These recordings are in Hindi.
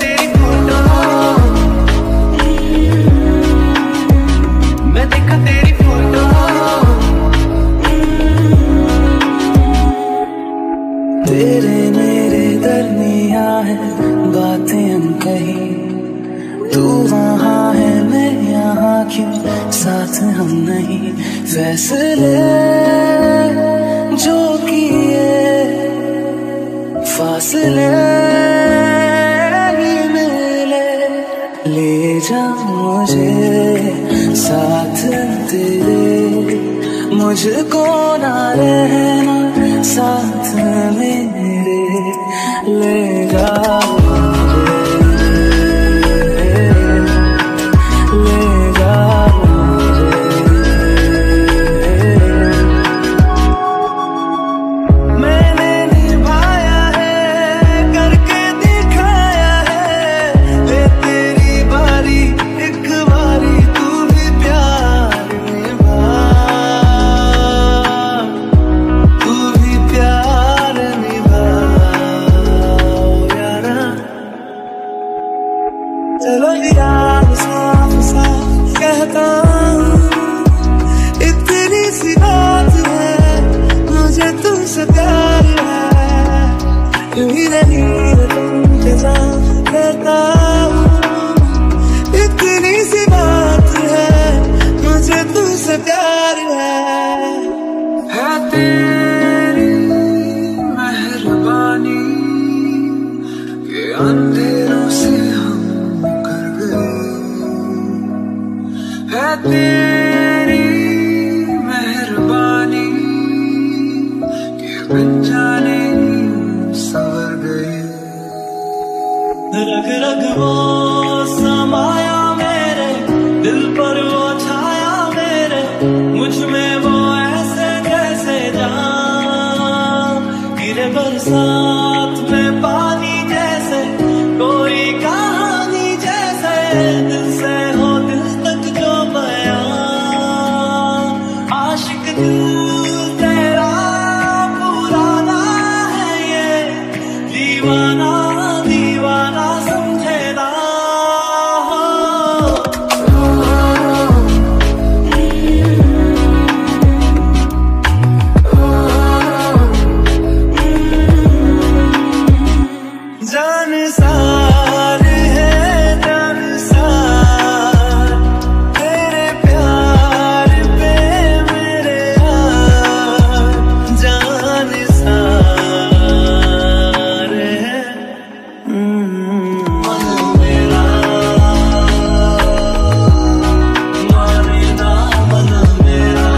तेरी फोटो, मैं देखा तेरी फोटो। तेरे मेरे दरमियां है बातें अनकही, तू वहाँ है मैं यहाँ क्यों, साथ हम नहीं। फैसले जो किए फासले ही मिले, ले जा मुझे साथ तेरे, मुझको ना रहना साथ मेरे, ले जा अंधेरों से हम कर गए, है तेरी मेहरबानी कि बिन जाने संवर गए। रग रग वो समाया मेरे दिल पर, वो छाया मेरे मुझ में, वो ऐसे कैसे जान गिरे बरसात में पानी जैसे, कोई कहानी जैसे, दिल से हो दिल तक जो बयां, आशिक दिल तेरा पुराना है ये, दीवाना दीवाना समझे ना। जान सार है जान सार, तेरे प्यार पे मेरे यार, जान सार है मन मेरा, माने ना मन मेरा।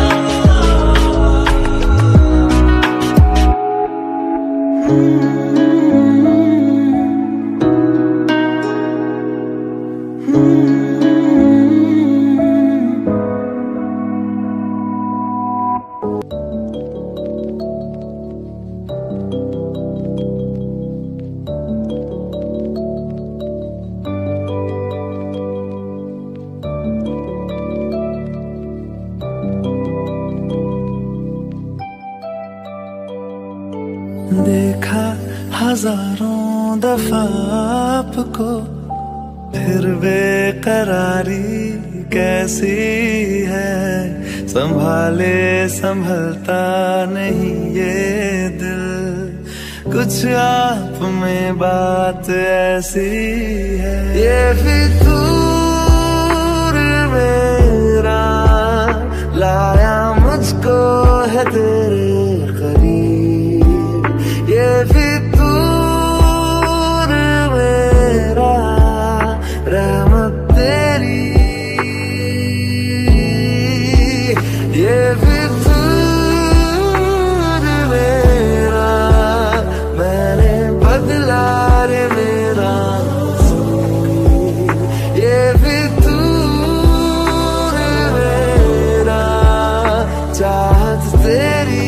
देखा हजारों दफा आपको, फिर बेकरारी कैसी है, संभाले संभलता नहीं ये दिल, कुछ आप में बात ऐसी है। ये फितूर मेरा लाया मुझको है तेरे करीब, ये फितूर मेरा रहमत तेरी, ये फितूर मेरा मैंने बदला रे मेरा, ये फितूर मेरा चाहत तेरी।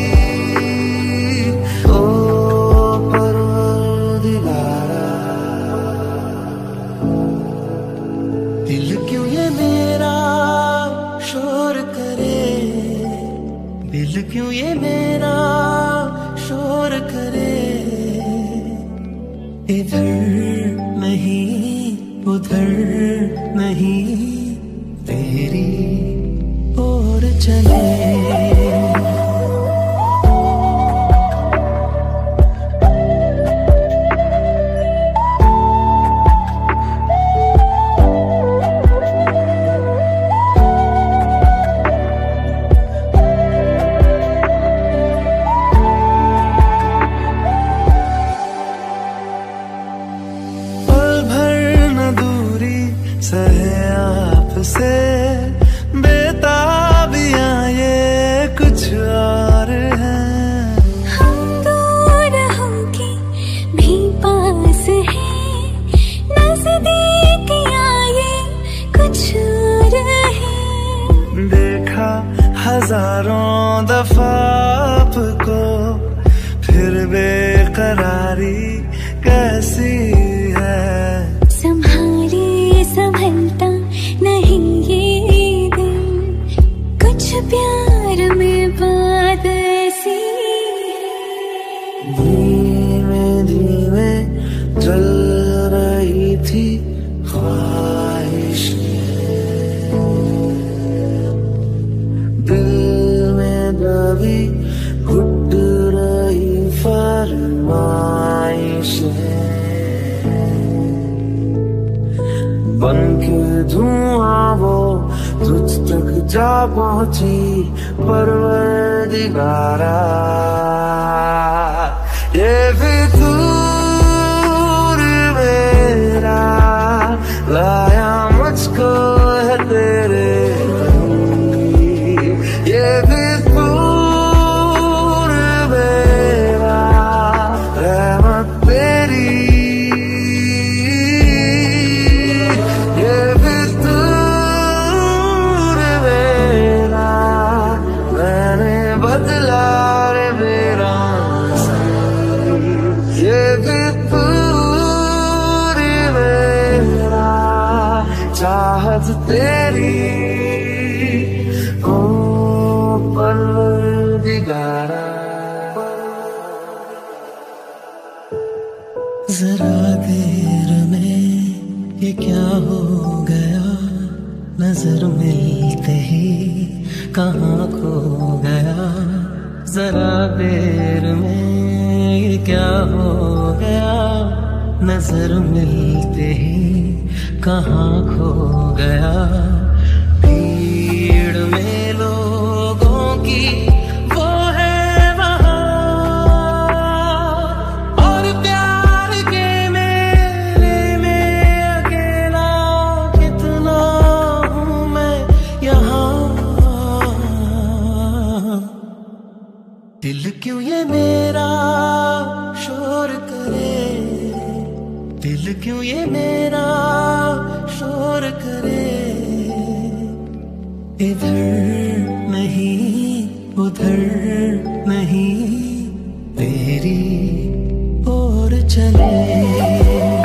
दिल क्यों ये मेरा शोर करे, दिल क्यों ये मेरा शोर करे, इधर नहीं उधर नहीं तेरी ओर चले। सहे आपसे बेताबियां ये कुछ और हैं। हम दूर होके भी पास हैं, नजदीकियां ये कुछ और हैं। देखा हजारों दफा आपको फिर बेकरारी कैसी है। संभलता नहीं ये दिन, कुछ प्यार में बात ऐसी है। धीमे धीमे चल रही थी ख्वाहिशें, दिल में दबी घुट रही फरमाइशें। बन के धुआं वो तुझ तक जा पहुंची परवरदिगारा। ये फितूर मेरा लाया मुझको है तेरे रंगी। ये फितूर मेरा रहमत तेरी। बदला रे मेरा ये फितूर मेरा चाहत तेरी ओ परवरदिगारा। जरा देर में ये क्या हो गया, नजर मिलते ही कहाँ खो गया। जरा देर में ये क्या हो गया, नजर मिलते ही कहाँ खो गया। भीड़ में लोगों की वो है वहाँ, और प्यार के मेले में अकेला कितना हूँ मैं यहाँ। दिल क्यों ये मेरा शोर करे, दिल क्यों ये मेरा शोर करे। इधर नहीं उधर नहीं तेरी ओर चले।